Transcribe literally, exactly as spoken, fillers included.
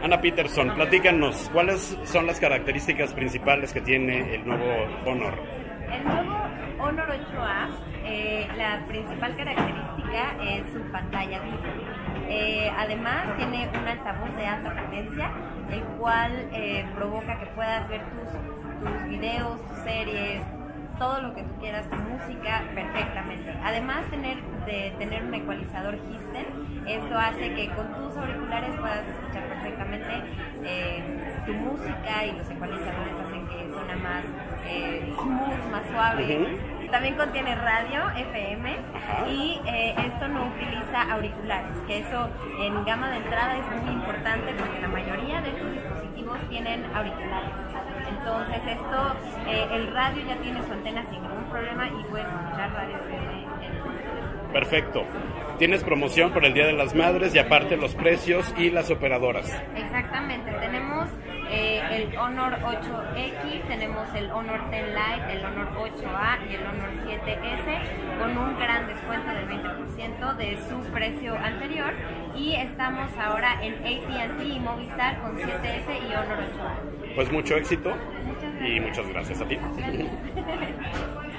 Ana Peterson, platícanos, ¿cuáles son las características principales que tiene el nuevo Honor? El nuevo Honor ocho A, eh, la principal característica es su pantalla vídeo. Eh, además tiene un altavoz de alta potencia, el cual eh, provoca que puedas ver tus, tus videos, tus series, todo lo que tú quieras, tu música, perfectamente. Además tener, de tener un ecualizador Hissen, esto hace que con tus auriculares puedas escuchar perfectamente eh, tu música, y los ecualizadores hacen que suene más eh, smooth, más suave. Uh-huh. También contiene radio F M. Ajá. Y eh, esto no utiliza auriculares, que eso en gama de entrada es muy importante porque la mayoría de estos dispositivos tienen auriculares. Entonces esto, eh, el radio ya tiene su antena sin ningún problema y puedes escuchar radio F M en... Perfecto. Tienes promoción por el Día de las Madres y aparte los precios y las operadoras. Exactamente. Tenemos eh, el Honor ocho X, tenemos el Honor diez Lite, el Honor ocho A y el Honor siete S con un gran descuento del veinte por ciento de su precio anterior, y estamos ahora en A T and T y Movistar con siete S y Honor ocho A. Pues mucho éxito Muchas y muchas gracias a ti. Gracias.